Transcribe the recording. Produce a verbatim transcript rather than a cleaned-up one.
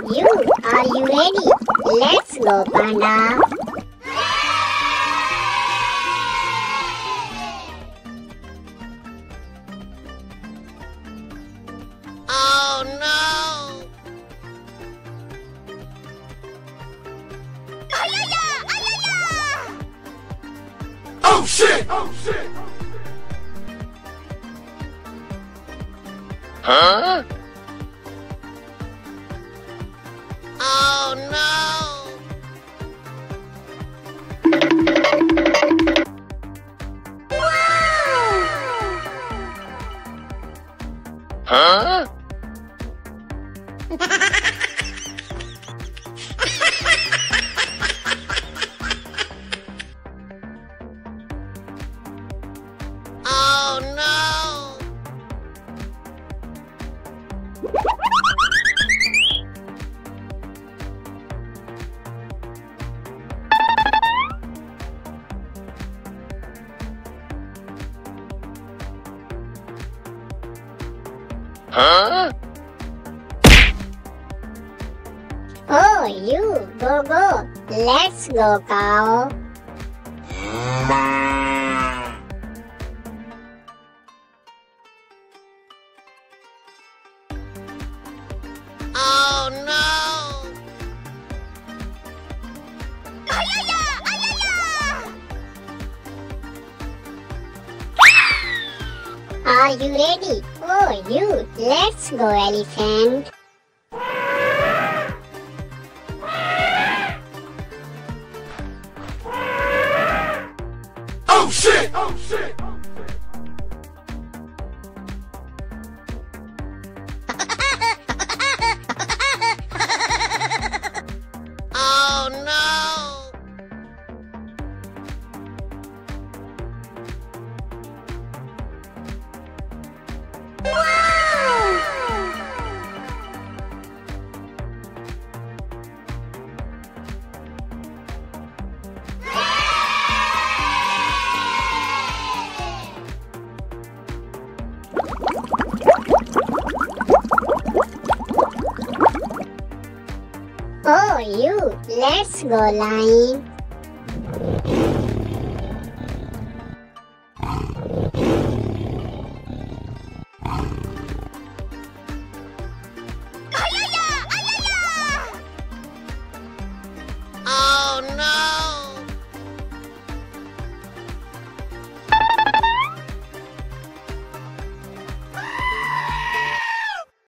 you, are you ready? Let's go, panda. Oh no! Ayaya! Ayaya! Oh shit! Oh shit! Huh? Oh no! Huh? Oh no! Huh? Oh, you, go, go. Let's go, cow. Oh no! Ayaya! Ayaya! Are you ready? Oh, you, let's go, elephant. Oh shit! Oh shit! Oh no! Oh, you, let's go, lion.